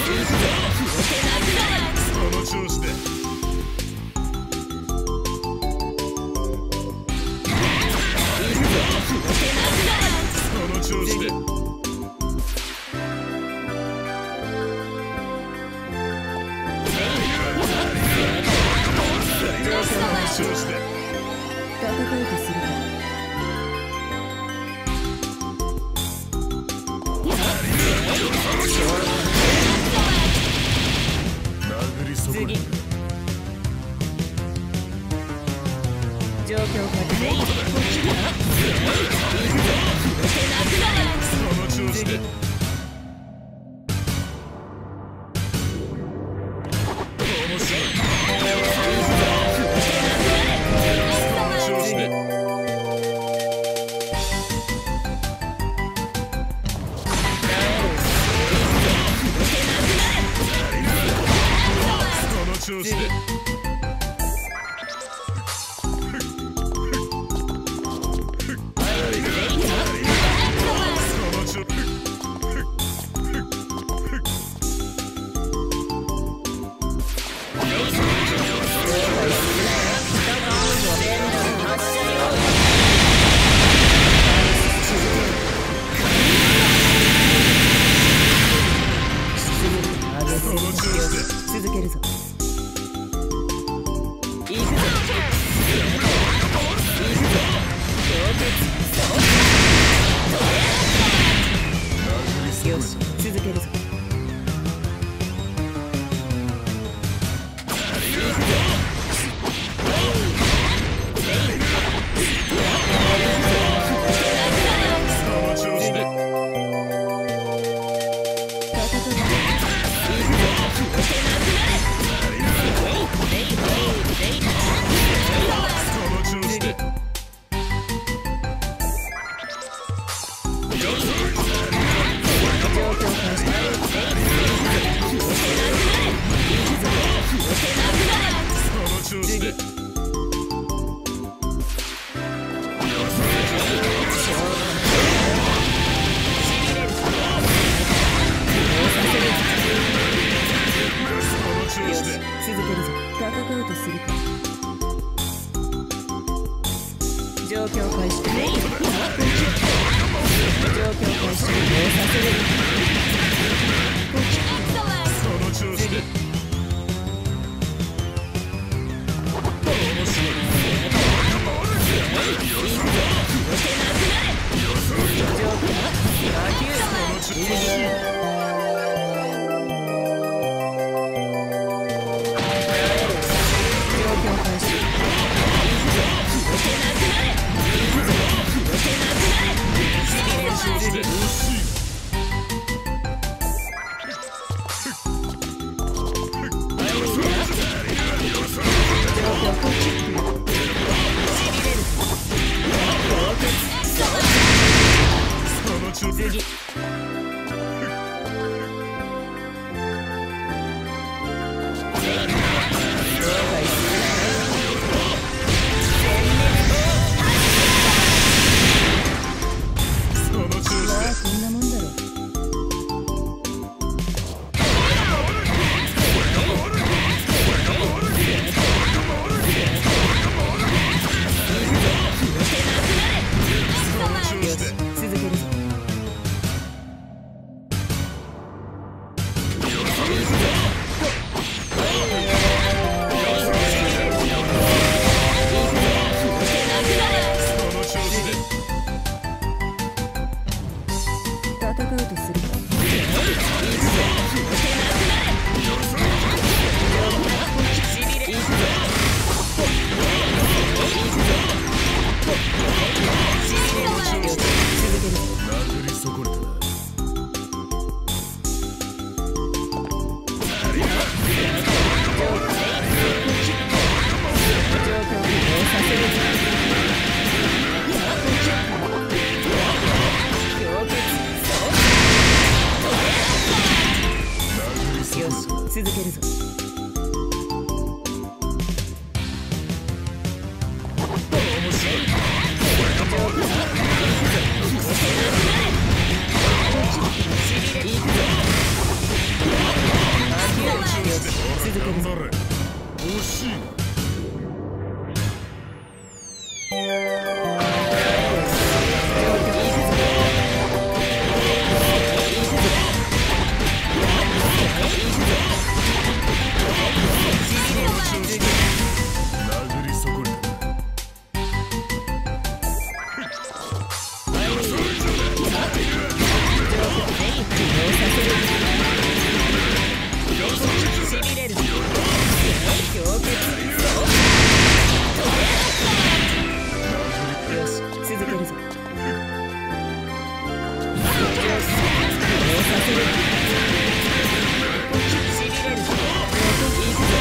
この調子でこの調子でこの調子で戦うとするか。 殴り損ね状況確認。 この調子で面白いこの調子でこの調子で続けるぞ。行くぞ。よし、続けるぞ。続けるぞ。戦うとするか。状況開始。状況開始。もうさせる。 この調子で面白い次こんなもんだろ。よし、続けるぞ。戦うとするか。 殴り損ねたな。 よし、続けるぞ。 面白いしびれるぞ。氷結。よし、続けるぞ。させる。しびれるぞ。行くぞ。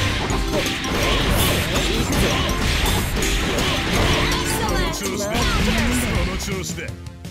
行くぞ。 その調子で